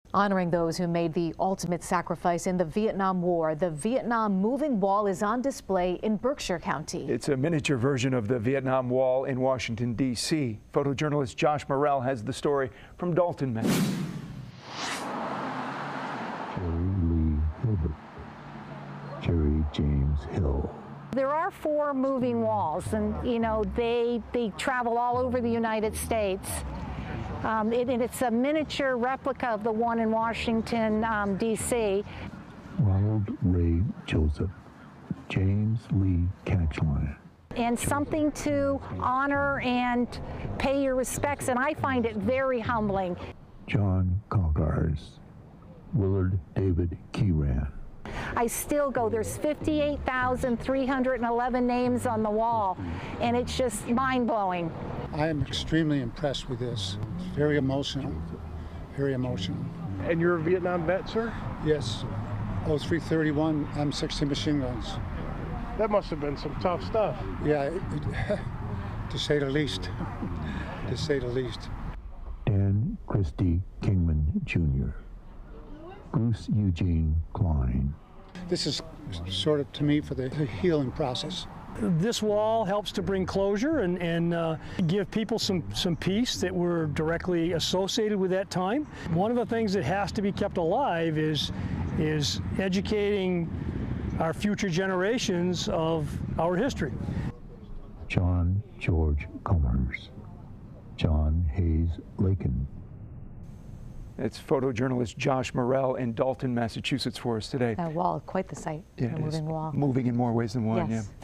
Honoring those who made the ultimate sacrifice in the Vietnam War, the Vietnam Moving Wall is on display in Berkshire County. It's a miniature version of the Vietnam Wall in Washington, D.C. Photojournalist Josh Morrell has the story from Dalton, Mass. Jerry James Hill. There are 4 moving walls, and they travel all over the United States. And it's a miniature replica of the one in Washington, D.C. Ronald Ray Joseph, James Lee Catchline. And something to honor and pay your respects, and I find it very humbling. John Coggars, Willard David Keyran. I still go, there's 58,311 names on the wall, and it's just mind-blowing. I am extremely impressed with this. It's very emotional, very emotional. And you're a Vietnam vet, sir? Yes, 0331 M60 machine guns. That must have been some tough stuff. Yeah, to say the least, to say the least. Dan Christie Kingman Jr., Bruce Eugene Klein. This is sort of, to me, for the healing process. This wall helps to bring closure and give people some peace that were directly associated with that time. One of the things that has to be kept alive is educating our future generations of our history. John George Comers, John Hayes Lakin. It's photojournalist Josh Morrell in Dalton, Massachusetts for us today. That wall, quite the sight. Yeah, a moving wall. Moving in more ways than one, yes. yeah.